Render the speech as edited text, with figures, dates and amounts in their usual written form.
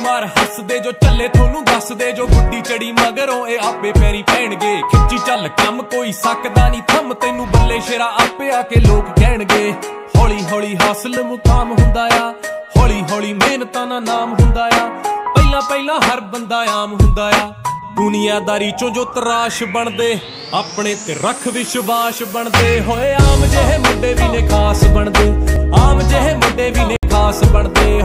मार हस दे जो चले थोनू दस दे जो गुड्डी चढ़ी मगरों ए आपे पैरी पैणगे खिच्ची चल कम कोई सकदा नहीं थम तैनू बल्ले शेरा आपे आके लोग कहणगे हौली हौली हासिल मुकाम हुंदा आ हौली हौली मेहनतां दा नाम हुंदा आ पहला पहला हर बंदा आम हुंदा आ दुनियादारी चों जो तराश बनदे अपने ते रख विश्वास बनदे होए आम जेहे मुंडे भी ने खास बनदे आम जेहे मुंडे भी ने खास बनदे